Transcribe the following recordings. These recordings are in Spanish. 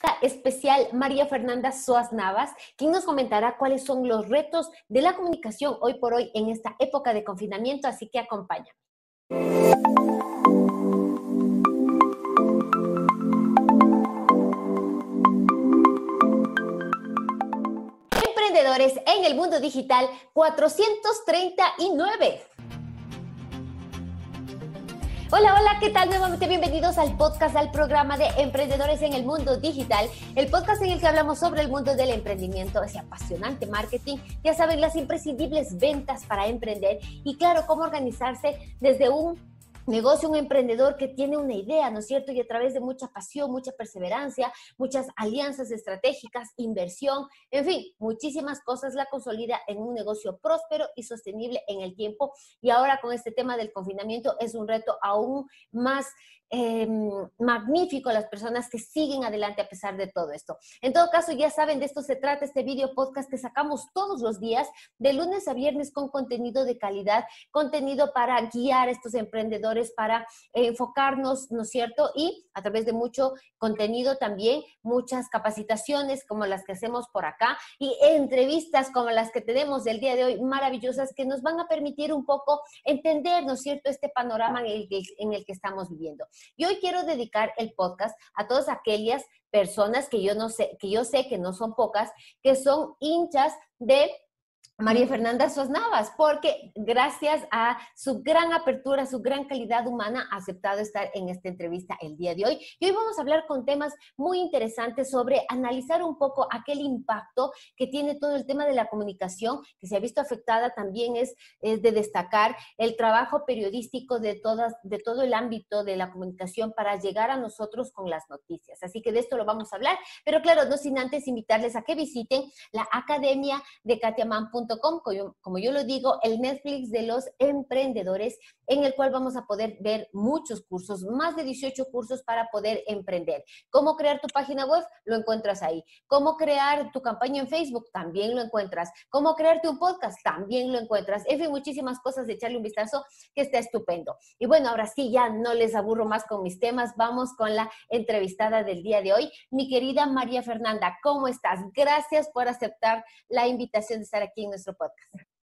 Especial María Fernanda Soas Navas, quien nos comentará cuáles son los retos de la comunicación hoy por hoy en esta época de confinamiento, así que acompáñame. Emprendedores en el mundo digital 439. Hola, hola, ¿qué tal? Nuevamente bienvenidos al podcast, al programa de Emprendedores en el Mundo Digital, el podcast en el que hablamos sobre el mundo del emprendimiento, ese apasionante marketing, ya saben, las imprescindibles ventas para emprender y claro, cómo organizarse desde un negocio, un emprendedor que tiene una idea, ¿no es cierto? Y a través de mucha pasión, mucha perseverancia, muchas alianzas estratégicas, inversión, en fin, muchísimas cosas la consolida en un negocio próspero y sostenible en el tiempo. Y ahora con este tema del confinamiento es un reto aún más magnífico a las personas que siguen adelante a pesar de todo esto. En todo caso, ya saben, de esto se trata este video podcast que sacamos todos los días, de lunes a viernes, con contenido de calidad, contenido para guiar a estos emprendedores, para enfocarnos, ¿no es cierto? Y a través de mucho contenido también, muchas capacitaciones como las que hacemos por acá y entrevistas como las que tenemos el día de hoy, maravillosas, que nos van a permitir un poco entender, ¿no es cierto?, este panorama en el que estamos viviendo. Y hoy quiero dedicar el podcast a todas aquellas personas que yo sé que no son pocas, que son hinchas de María Fernanda Soas Navas, porque gracias a su gran apertura, su gran calidad humana, ha aceptado estar en esta entrevista el día de hoy. Y hoy vamos a hablar con temas muy interesantes sobre analizar un poco aquel impacto que tiene todo el tema de la comunicación, que se ha visto afectada. También es de destacar el trabajo periodístico de todo el ámbito de la comunicación para llegar a nosotros con las noticias. Así que de esto lo vamos a hablar, pero claro, no sin antes invitarles a que visiten la Academia de katiaman.com, como yo lo digo, el Netflix de los emprendedores, en el cual vamos a poder ver muchos cursos, más de 18 cursos para poder emprender. ¿Cómo crear tu página web? Lo encuentras ahí. ¿Cómo crear tu campaña en Facebook? También lo encuentras. ¿Cómo crearte un podcast? También lo encuentras. En fin, muchísimas cosas de echarle un vistazo que está estupendo. Y bueno, ahora sí, ya no les aburro más con mis temas. Vamos con la entrevistada del día de hoy, mi querida María Fernanda. ¿Cómo estás? Gracias por aceptar la invitación de estar aquí en nuestro podcast.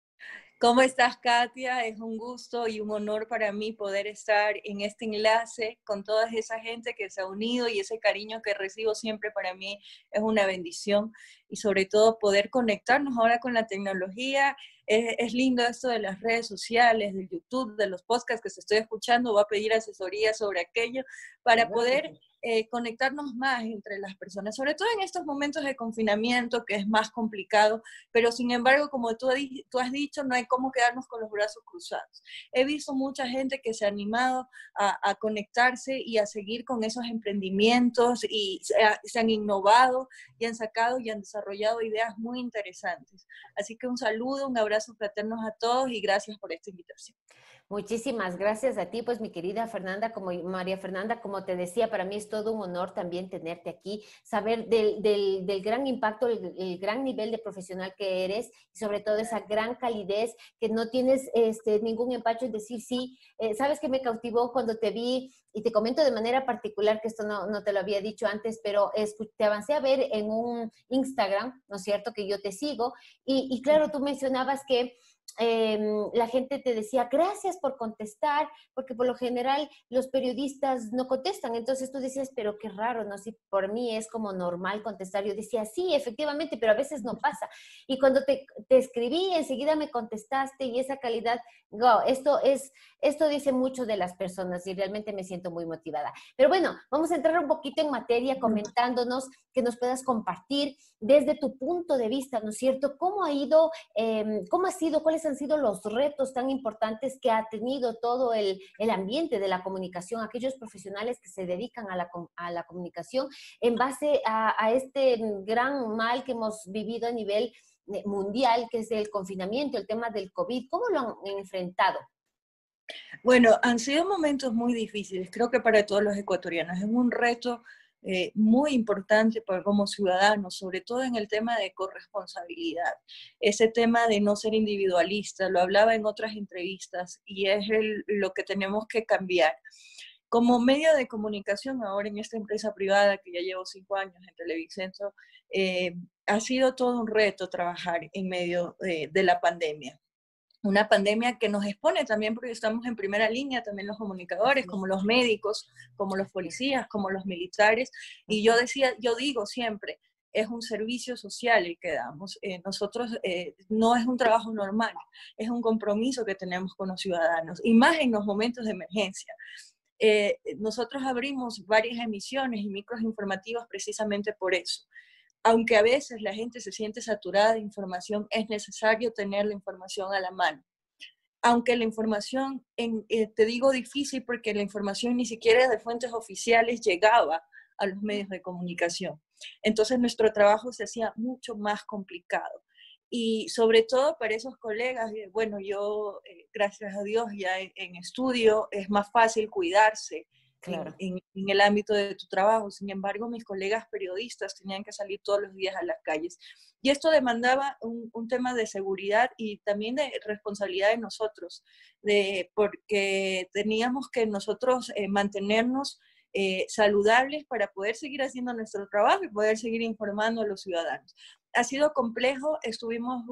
¿Cómo estás, Katia? Es un gusto y un honor para mí poder estar en este enlace con toda esa gente que se ha unido, y ese cariño que recibo siempre para mí es una bendición, y sobre todo poder conectarnos ahora con la tecnología. Es lindo esto de las redes sociales, del YouTube, de los podcasts que se estoy escuchando. Voy a pedir asesoría sobre aquello para poder conectarnos más entre las personas, sobre todo en estos momentos de confinamiento, que es más complicado, pero sin embargo, como tú has dicho, no hay cómo quedarnos con los brazos cruzados. He visto mucha gente que se ha animado a conectarse y a seguir con esos emprendimientos, y se han innovado y han sacado y han desarrollado ideas muy interesantes. Así que un saludo, un abrazo fraterno a todos y gracias por esta invitación. Muchísimas gracias a ti, pues mi querida Fernanda, como María Fernanda, como te decía, para mí es todo un honor también tenerte aquí, saber del gran impacto, el gran nivel de profesional que eres, y sobre todo esa gran calidez, que no tienes ningún empacho en decir sí. Sabes que me cautivó cuando te vi, y te comento de manera particular que esto no te lo había dicho antes, pero te avancé a ver en un Instagram, ¿no es cierto?, que yo te sigo, y claro, tú mencionabas que la gente te decía gracias por contestar, porque por lo general los periodistas no contestan. Entonces tú decías, pero qué raro, ¿no? Si por mí es como normal contestar. Yo decía, sí, efectivamente, pero a veces no pasa. Y cuando te escribí, enseguida me contestaste, y esa calidad, wow, esto dice mucho de las personas, y realmente me siento muy motivada. Pero bueno, vamos a entrar un poquito en materia, comentándonos, que nos puedas compartir desde tu punto de vista, ¿no es cierto? ¿Cómo ha ido, cuáles han sido los retos tan importantes que ha tenido todo el ambiente de la comunicación, aquellos profesionales que se dedican a la comunicación en base a este gran mal que hemos vivido a nivel mundial, que es el confinamiento, el tema del COVID? ¿Cómo lo han enfrentado? Bueno, han sido momentos muy difíciles, creo que para todos los ecuatorianos. Es un reto muy importante como ciudadanos, sobre todo en el tema de corresponsabilidad. Ese tema de no ser individualista, lo hablaba en otras entrevistas, y es lo que tenemos que cambiar. Como medio de comunicación, ahora en esta empresa privada que ya llevo 5 años en Televicentro, ha sido todo un reto trabajar en medio de la pandemia. Una pandemia que nos expone también porque estamos en primera línea, también los comunicadores, como los médicos, como los policías, como los militares. Y yo digo siempre, es un servicio social el que damos. Nosotros no es un trabajo normal, es un compromiso que tenemos con los ciudadanos, y más en los momentos de emergencia. Nosotros abrimos varias emisiones y micros informativos precisamente por eso. Aunque a veces la gente se siente saturada de información, es necesario tener la información a la mano. Aunque la información, te digo difícil porque la información ni siquiera de fuentes oficiales llegaba a los medios de comunicación. Entonces nuestro trabajo se hacía mucho más complicado. Y sobre todo para esos colegas, bueno, yo, gracias a Dios, ya en estudio es más fácil cuidarse. Claro. En el ámbito de tu trabajo. Sin embargo, mis colegas periodistas tenían que salir todos los días a las calles. Y esto demandaba un tema de seguridad y también de responsabilidad de nosotros, porque teníamos que nosotros mantenernos saludables para poder seguir haciendo nuestro trabajo y poder seguir informando a los ciudadanos. Ha sido complejo, estuvimos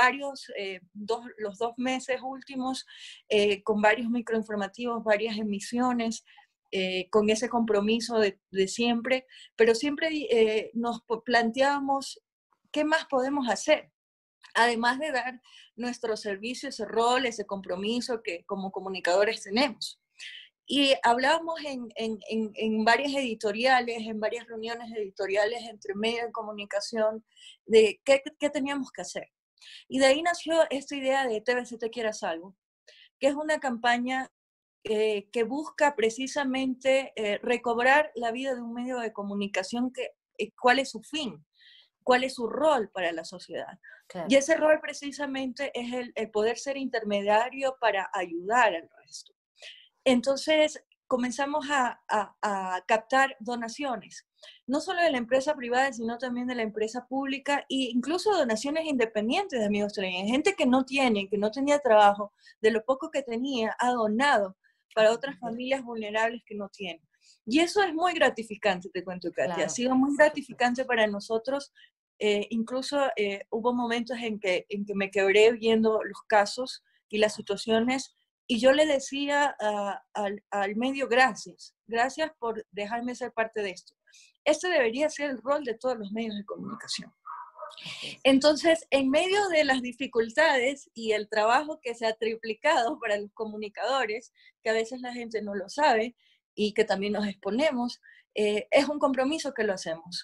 los 2 meses últimos con varios microinformativos, varias emisiones, con ese compromiso de siempre, pero siempre nos planteábamos qué más podemos hacer, además de dar nuestro servicio, ese rol, ese compromiso que como comunicadores tenemos. Y hablábamos en varias editoriales, en varias reuniones editoriales entre medios de comunicación, de qué teníamos que hacer. Y de ahí nació esta idea de TVC Te Quiere a Salvo, que es una campaña que busca precisamente recobrar la vida de un medio de comunicación, cuál es su fin, cuál es su rol para la sociedad. Claro. Y ese rol precisamente es el poder ser intermediario para ayudar al resto. Entonces comenzamos a captar donaciones, no solo de la empresa privada, sino también de la empresa pública, e incluso donaciones independientes de amigos televidentes. Gente que no tenía trabajo, de lo poco que tenía, ha donado para otras familias vulnerables que no tienen. Y eso es muy gratificante, te cuento, Katia. Claro. Ha sido muy gratificante para nosotros. Incluso hubo momentos en que me quebré viendo los casos y las situaciones, y yo le decía al medio, gracias por dejarme ser parte de esto. Este debería ser el rol de todos los medios de comunicación. Entonces, en medio de las dificultades y el trabajo que se ha triplicado para los comunicadores, que a veces la gente no lo sabe y que también nos exponemos, es un compromiso que lo hacemos.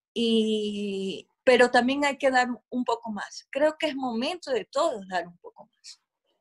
Pero también hay que dar un poco más. Creo que es momento de todos dar un poco más.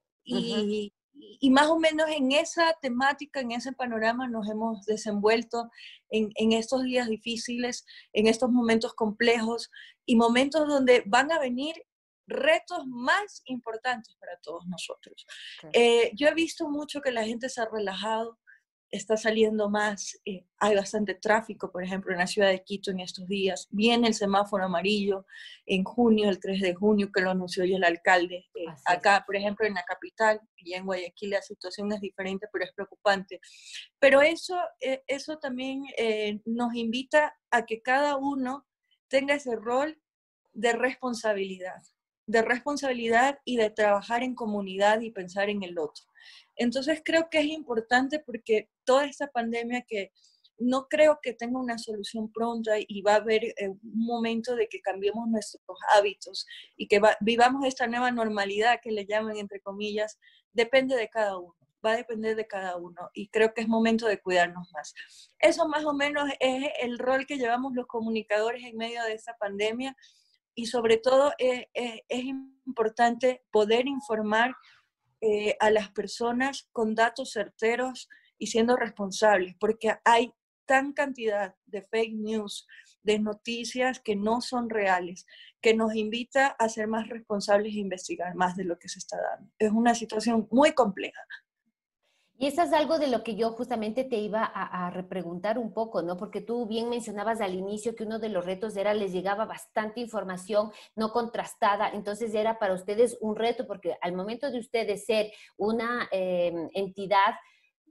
Y más o menos en esa temática, en ese panorama nos hemos desenvuelto en estos días difíciles, en estos momentos complejos y momentos donde van a venir retos más importantes para todos nosotros. Okay. Yo he visto mucho que la gente se ha relajado, está saliendo más, hay bastante tráfico, por ejemplo, en la ciudad de Quito en estos días. Viene el semáforo amarillo en junio, el 3 de junio, que lo anunció ya el alcalde. Acá, por ejemplo, en la capital, y en Guayaquil la situación es diferente, pero es preocupante. Pero eso también nos invita a que cada uno tenga ese rol de responsabilidad y de trabajar en comunidad y pensar en el otro. Entonces creo que es importante porque toda esta pandemia, que no creo que tenga una solución pronta, y va a haber un momento de que cambiemos nuestros hábitos y que vivamos esta nueva normalidad que le llaman entre comillas, depende de cada uno, va a depender de cada uno, y creo que es momento de cuidarnos más. Eso más o menos es el rol que llevamos los comunicadores en medio de esta pandemia, y sobre todo es importante poder informar a las personas con datos certeros y siendo responsables, porque hay tan cantidad de fake news, de noticias que no son reales, que nos invita a ser más responsables e investigar más de lo que se está dando. Es una situación muy compleja. Y eso es algo de lo que yo justamente te iba a repreguntar un poco, ¿no? Porque tú bien mencionabas al inicio que uno de los retos era, les llegaba bastante información no contrastada, entonces era para ustedes un reto, porque al momento de ustedes ser una entidad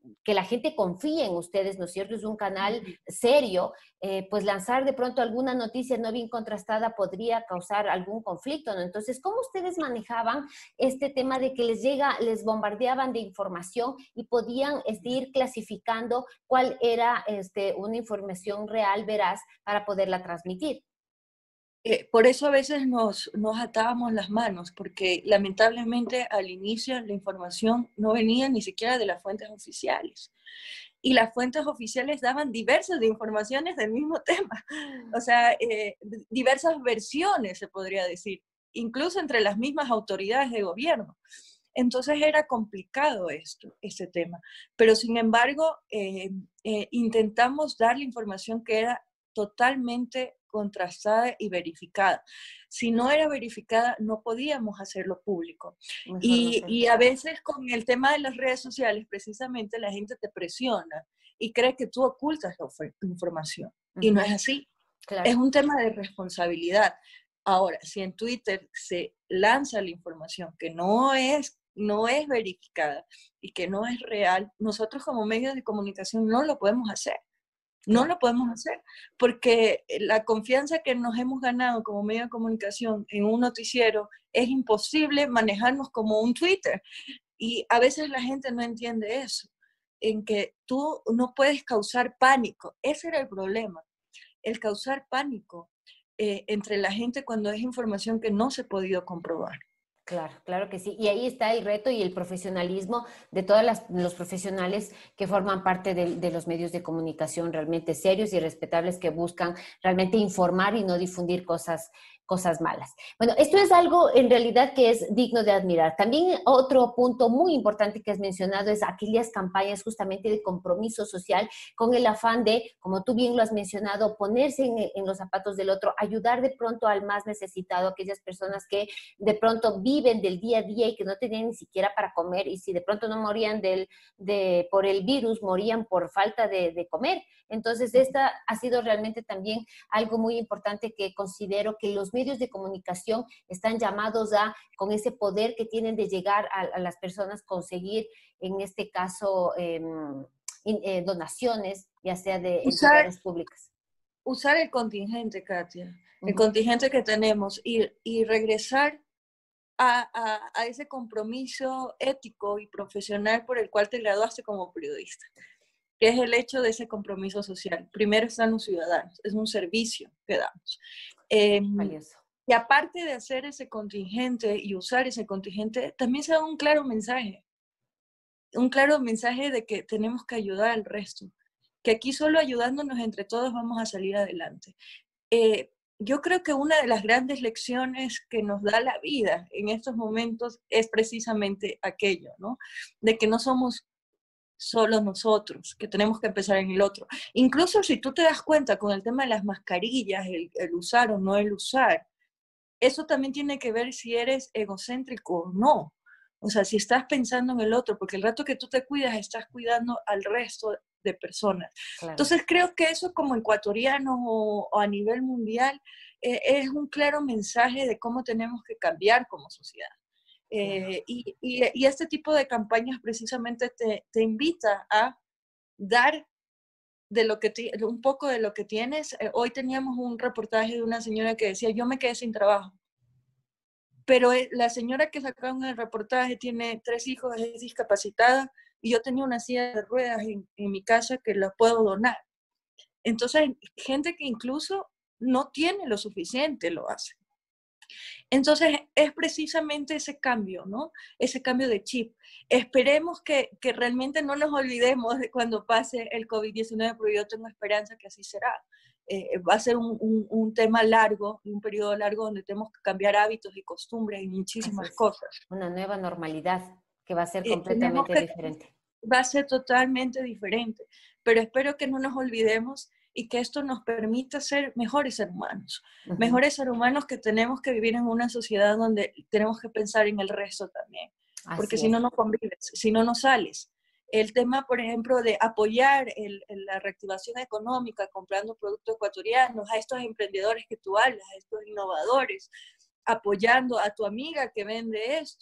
que la gente confíe en ustedes, ¿no es cierto? Es un canal serio, pues lanzar de pronto alguna noticia no bien contrastada podría causar algún conflicto, ¿no? Entonces, ¿cómo ustedes manejaban este tema de que les bombardeaban de información y podían ir clasificando cuál era una información real, veraz, para poderla transmitir? Por eso a veces nos atábamos las manos, porque lamentablemente al inicio la información no venía ni siquiera de las fuentes oficiales. Y las fuentes oficiales daban diversas informaciones del mismo tema, o sea, diversas versiones, se podría decir, incluso entre las mismas autoridades de gobierno. Entonces era complicado este tema, pero sin embargo intentamos dar la información que era totalmente contrastada y verificada. Si no era verificada, no podíamos hacerlo público. Y a veces con el tema de las redes sociales, precisamente la gente te presiona y cree que tú ocultas la información. Y no es así. Claro. Es un tema de responsabilidad. Ahora, si en Twitter se lanza la información que no es verificada y que no es real, nosotros como medios de comunicación no lo podemos hacer. No lo podemos hacer, porque la confianza que nos hemos ganado como medio de comunicación en un noticiero es imposible manejarnos como un Twitter. Y a veces la gente no entiende eso, en que tú no puedes causar pánico. Ese era el problema, el causar pánico entre la gente cuando es información que no se ha podido comprobar. Claro, claro que sí. Y ahí está el reto y el profesionalismo de todos los profesionales que forman parte de los medios de comunicación realmente serios y respetables que buscan realmente informar y no difundir cosas malas. Bueno, esto es algo en realidad que es digno de admirar. También otro punto muy importante que has mencionado es aquellas campañas justamente de compromiso social con el afán de, como tú bien lo has mencionado, ponerse en los zapatos del otro, ayudar de pronto al más necesitado, aquellas personas que de pronto viven del día a día y que no tenían ni siquiera para comer, y si de pronto no morían por el virus, morían por falta de comer. Entonces, esta ha sido realmente también algo muy importante que considero que los medios de comunicación están llamados con ese poder que tienen de llegar a las personas, conseguir, en este caso, donaciones, ya sea de entidades públicas. Usar el contingente, Katia, el contingente que tenemos y regresar a ese compromiso ético y profesional por el cual te graduaste como periodista, que es el hecho de ese compromiso social. Primero están los ciudadanos, es un servicio que damos. Valioso. Y aparte de hacer ese contingente y usar ese contingente, también se da un claro mensaje de que tenemos que ayudar al resto, que aquí solo ayudándonos entre todos vamos a salir adelante. Yo creo que una de las grandes lecciones que nos da la vida en estos momentos es precisamente aquello, ¿no? De que no somos solo nosotros, que tenemos que empezar en el otro. Incluso si tú te das cuenta con el tema de las mascarillas, el usar o no el usar, eso también tiene que ver si eres egocéntrico o no. O sea, si estás pensando en el otro, porque el rato que tú te cuidas, estás cuidando al resto de personas. Claro. Entonces creo que eso como ecuatorianos o a nivel mundial es un claro mensaje de cómo tenemos que cambiar como sociedad. Y este tipo de campañas precisamente te invita a dar un poco de lo que tienes. Hoy teníamos un reportaje de una señora que decía, yo me quedé sin trabajo. Pero la señora que sacaron el reportaje tiene 3 hijos, es discapacitada, y yo tenía una silla de ruedas en mi casa que la puedo donar. Entonces, gente que incluso no tiene lo suficiente lo hace. Entonces, es precisamente ese cambio, ¿no? Ese cambio de chip. Esperemos que realmente no nos olvidemos de cuando pase el COVID-19, pero yo tengo esperanza que así será. Va a ser un tema largo, un periodo largo donde tenemos que cambiar hábitos y costumbres y muchísimas cosas. Una nueva normalidad que va a ser completamente diferente. Va a ser totalmente diferente, pero espero que no nos olvidemos y que esto nos permita ser mejores seres humanos. Mejores seres humanos que tenemos que vivir en una sociedad donde tenemos que pensar en el resto también. Porque si no, no convives, si no, no sales. El tema, por ejemplo, de apoyar la reactivación económica comprando productos ecuatorianos, a estos emprendedores que tú hablas, a estos innovadores, apoyando a tu amiga que vende esto,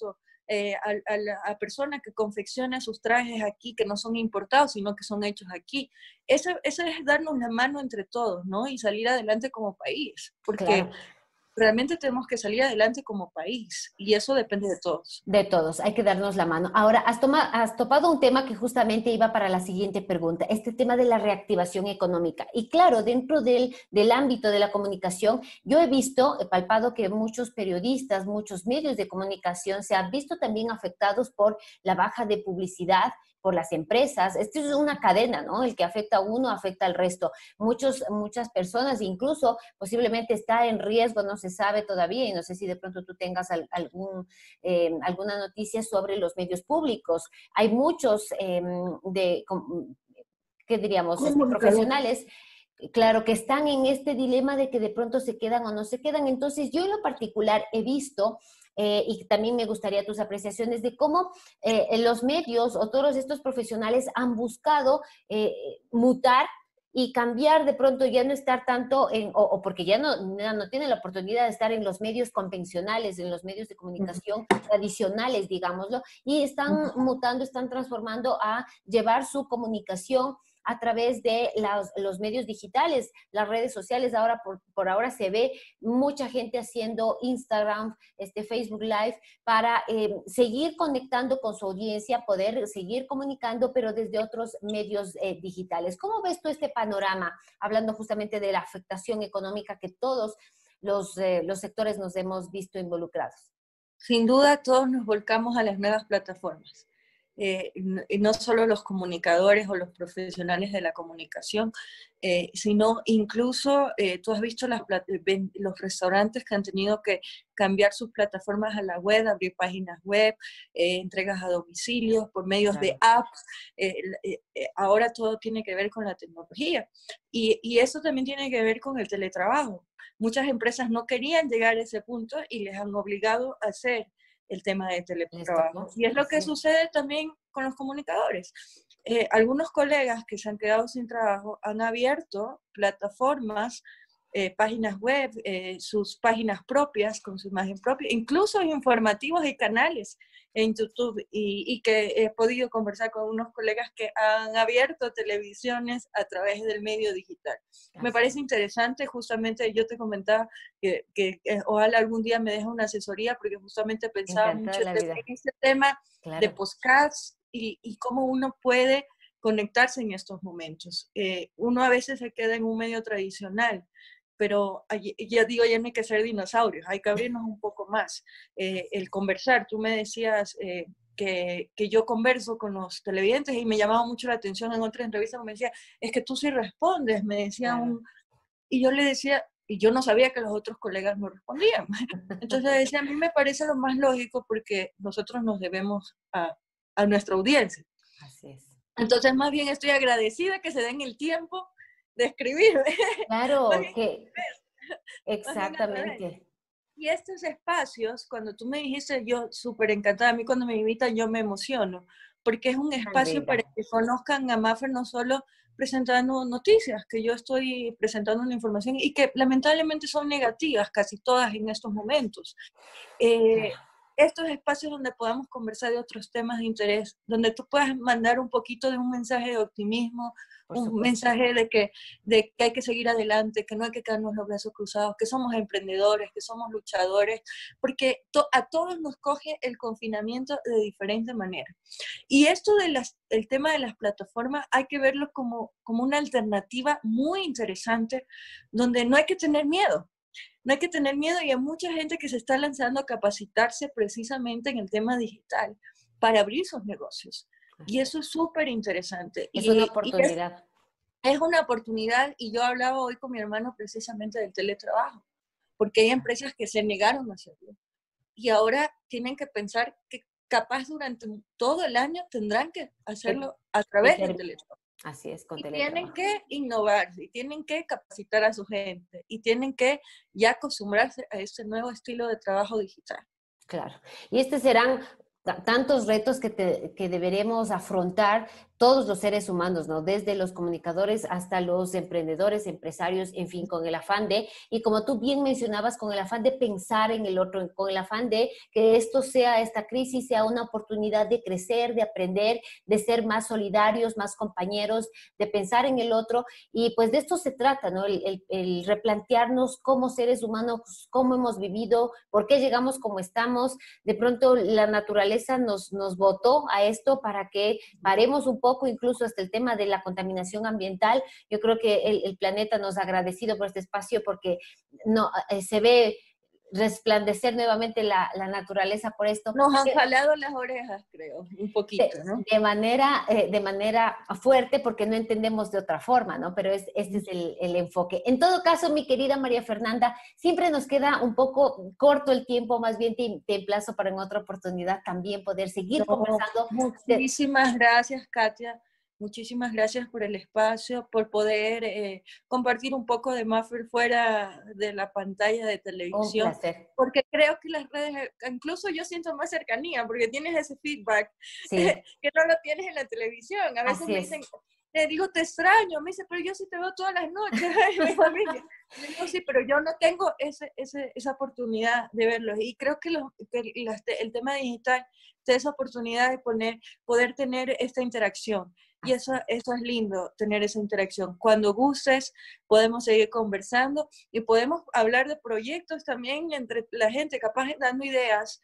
a persona que confecciona sus trajes aquí, que no son importados, sino que son hechos aquí. Eso es darnos la mano entre todos, ¿no? Y salir adelante como país, porque Claro. realmente tenemos que salir adelante como país, y eso depende de todos. De todos, hay que darnos la mano. Ahora, has topado un tema que justamente iba para la siguiente pregunta, este tema de la reactivación económica. Y claro, dentro del ámbito de la comunicación, yo he visto, he palpado que muchos periodistas, muchos medios de comunicación se han visto también afectados por la baja de publicidad, por las empresas. Esto es una cadena, ¿no? El que afecta a uno, afecta al resto. Muchas personas, incluso posiblemente está en riesgo, no se sabe todavía, y no sé si de pronto tú tengas alguna noticia sobre los medios públicos. Hay muchos ¿qué diríamos? Profesionales, claro, que están en este dilema de que de pronto se quedan o no se quedan. Entonces, yo en lo particular he visto, y también me gustaría tus apreciaciones de cómo los medios o todos estos profesionales han buscado mutar y cambiar de pronto, ya no estar tanto o porque ya no tienen la oportunidad de estar en los medios convencionales, en los medios de comunicación tradicionales, digámoslo, y están mutando, están transformando a llevar su comunicación a través de los medios digitales, las redes sociales. Ahora, por ahora se ve mucha gente haciendo Instagram, Facebook Live, para seguir conectando con su audiencia, poder seguir comunicando, pero desde otros medios digitales. ¿Cómo ves tú este panorama, hablando justamente de la afectación económica que todos los sectores nos hemos visto involucrados? Sin duda, todos nos volcamos a las nuevas plataformas. Y no solo los comunicadores o los profesionales de la comunicación, sino incluso tú has visto los restaurantes que han tenido que cambiar sus plataformas a la web, abrir páginas web, entregas a domicilio por medios de apps. Ahora todo tiene que ver con la tecnología, y eso también tiene que ver con el teletrabajo. Muchas empresas no querían llegar a ese punto y les han obligado a hacer el tema de teletrabajo. Y es lo que sucede también con los comunicadores. Algunos colegas que se han quedado sin trabajo han abierto plataformas, páginas web, sus páginas propias, con su imagen propia, incluso informativos y canales en YouTube, y que he podido conversar con unos colegas que han abierto televisiones a través del medio digital. Me parece interesante. Justamente yo te comentaba que ojalá algún día me deje una asesoría, porque justamente pensaba mucho en este tema de podcast y cómo uno puede conectarse en estos momentos. Uno a veces se queda en un medio tradicional, pero ya digo, ya no hay que ser dinosaurios, hay que abrirnos un poco más. El conversar, tú me decías que yo converso con los televidentes, y me llamaba mucho la atención en otra entrevista, me decía, es que tú sí respondes, me decía y yo le decía, y yo no sabía que los otros colegas no respondían. Entonces le decía, a mí me parece lo más lógico, porque nosotros nos debemos a nuestra audiencia. Así es. Entonces, más bien estoy agradecida que se den el tiempo de escribir. Claro, exactamente. Y estos espacios, cuando tú me dijiste, yo súper encantada, a mí cuando me invitan yo me emociono, porque es un espacio para que conozcan a Maffer, no solo presentando noticias, que yo estoy presentando una información y que lamentablemente son negativas casi todas en estos momentos. Estos espacios donde podamos conversar de otros temas de interés, donde tú puedas mandar un poquito de un mensaje de optimismo, un mensaje de que hay que seguir adelante, que no hay que quedarnos los brazos cruzados, que somos emprendedores, que somos luchadores, porque a todos nos coge el confinamiento de diferente manera. Y esto el tema de las plataformas hay que verlo como una alternativa muy interesante, donde no hay que tener miedo. No hay que tener miedo, y hay mucha gente que se está lanzando a capacitarse precisamente en el tema digital para abrir sus negocios. Y eso es súper interesante. Es una oportunidad. Es una oportunidad, y yo hablaba hoy con mi hermano precisamente del teletrabajo, porque hay empresas que se negaron a hacerlo. Y ahora tienen que pensar que capaz durante todo el año tendrán que hacerlo a través del teletrabajo. Así es, con teletrabajo. Tienen que innovar, y tienen que capacitar a su gente, y tienen que ya acostumbrarse a este nuevo estilo de trabajo digital. Claro. Y estos serán tantos retos que deberemos afrontar todos los seres humanos, ¿no? Desde los comunicadores hasta los emprendedores, empresarios, en fin, con el afán de, y como tú bien mencionabas, con el afán de pensar en el otro, con el afán de que esta crisis sea una oportunidad de crecer, de aprender, de ser más solidarios, más compañeros, de pensar en el otro, y pues de esto se trata, ¿no? El replantearnos como seres humanos, cómo hemos vivido, por qué llegamos como estamos. De pronto la naturaleza nos botó a esto para que paremos un poco, incluso hasta el tema de la contaminación ambiental. Yo creo que el planeta nos ha agradecido por este espacio porque no, se ve resplandecer nuevamente la naturaleza por esto. Nos han jalado las orejas, creo, un poquito, ¿no? De manera fuerte porque no entendemos de otra forma, ¿no? Pero este es el enfoque. En todo caso, mi querida María Fernanda, siempre nos queda un poco corto el tiempo, más bien te emplazo para en otra oportunidad también poder seguir conversando. Muchísimas gracias, Katia. Muchísimas gracias por el espacio, por poder compartir un poco de Maffer fuera de la pantalla de televisión. Un placer. Porque creo que las redes, incluso yo siento más cercanía, porque tienes ese feedback sí. Que no lo tienes en la televisión. A veces me dicen, te digo, te extraño. Me dice, pero yo sí te veo todas las noches. Mi familia. Digo, sí, pero yo no tengo esa oportunidad de verlos. Y creo que el tema digital te da esa oportunidad de poder tener esta interacción. Y eso es lindo, tener esa interacción. Cuando gustes, podemos seguir conversando y podemos hablar de proyectos también entre la gente, capaz dando ideas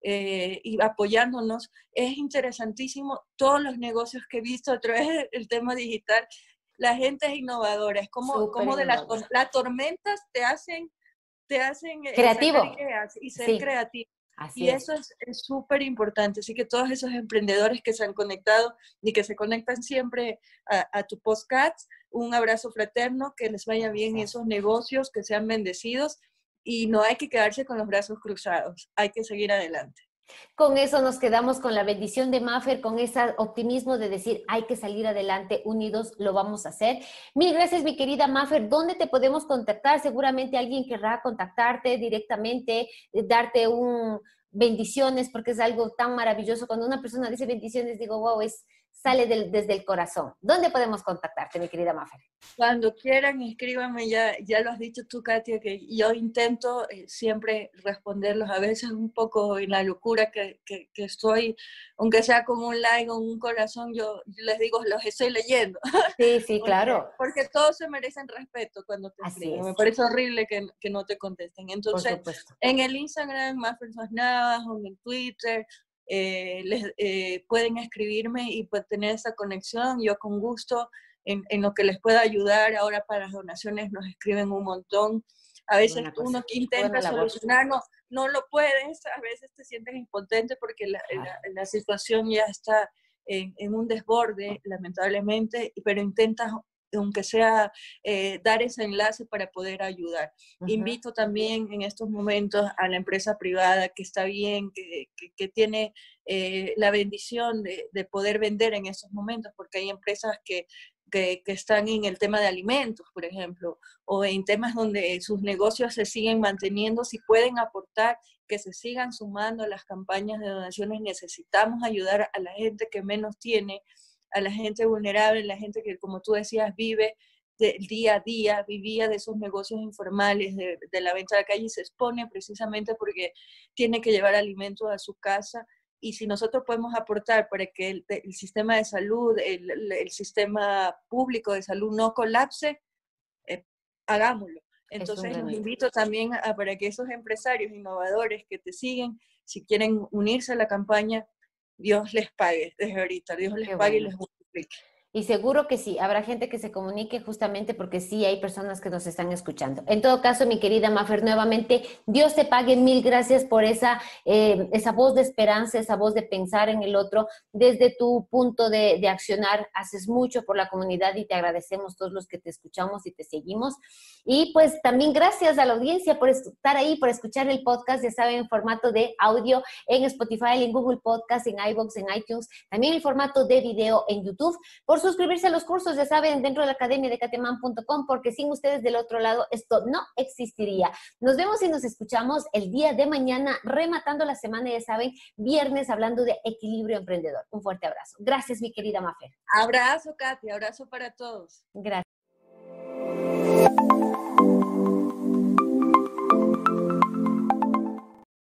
y apoyándonos. Es interesantísimo todos los negocios que he visto a través del tema digital. La gente es innovadora, es como de las tormentas te hacen creativo. sacar ideas y ser creativo. Y eso es súper importante. Así que todos esos emprendedores que se han conectado y que se conectan siempre a tu podcast, un abrazo fraterno, que les vaya bien esos negocios, que sean bendecidos y no hay que quedarse con los brazos cruzados, hay que seguir adelante. Con eso nos quedamos con la bendición de Maffer, con ese optimismo de decir hay que salir adelante, unidos lo vamos a hacer. Mil gracias, mi querida Maffer. ¿Dónde te podemos contactar? Seguramente alguien querrá contactarte directamente, darte bendiciones, porque es algo tan maravilloso. Cuando una persona dice bendiciones, digo, wow, sale desde el corazón. ¿Dónde podemos contactarte, mi querida Maffer? Cuando quieran, escríbanme, ya lo has dicho tú, Katia, que yo intento siempre responderlos, a veces un poco en la locura que estoy, aunque sea con un like o un corazón, yo les digo, los estoy leyendo. Sí, claro. Porque todos se merecen respeto cuando te escriben. Me parece horrible que no te contesten. Entonces, en el Instagram, Maffer Navas, o en el Twitter, pueden escribirme y pues, tener esa conexión. Yo con gusto en lo que les pueda ayudar. Ahora para las donaciones nos escriben un montón. A veces uno que intenta solucionar no lo puedes, a veces te sientes impotente porque la situación ya está en un desborde, lamentablemente, pero intentas aunque sea dar ese enlace para poder ayudar. Invito también en estos momentos a la empresa privada que está bien, que tiene la bendición de poder vender en estos momentos, porque hay empresas que están en el tema de alimentos, por ejemplo, o en temas donde sus negocios se siguen manteniendo, si pueden aportar, que se sigan sumando a las campañas de donaciones. Necesitamos ayudar a la gente que menos tiene, a la gente vulnerable, la gente que, como tú decías, vive del día a día, vivía de esos negocios informales, de la venta de la calle, y se expone precisamente porque tiene que llevar alimentos a su casa. Y si nosotros podemos aportar para que el sistema de salud, el sistema público de salud no colapse, hagámoslo. Entonces los invito también para que esos empresarios innovadores que te siguen, si quieren unirse a la campaña, Dios les pague desde ahorita, Dios les pague y les multiplique. Y seguro que sí, habrá gente que se comunique justamente porque sí hay personas que nos están escuchando. En todo caso, mi querida Maffer, nuevamente, Dios te pague, mil gracias por esa voz de esperanza, esa voz de pensar en el otro. Desde tu punto de accionar, haces mucho por la comunidad y te agradecemos todos los que te escuchamos y te seguimos. Y pues también gracias a la audiencia por estar ahí, por escuchar el podcast, ya saben, en formato de audio en Spotify, en Google Podcast, en iVoox, en iTunes, también en formato de video en YouTube. Por suscribirse a los cursos, ya saben, dentro de la academia de katyman.com, porque sin ustedes del otro lado esto no existiría. Nos vemos y nos escuchamos el día de mañana, rematando la semana, ya saben, viernes, hablando de equilibrio emprendedor. Un fuerte abrazo. Gracias, mi querida Mafer. Abrazo, Katy, abrazo para todos. Gracias.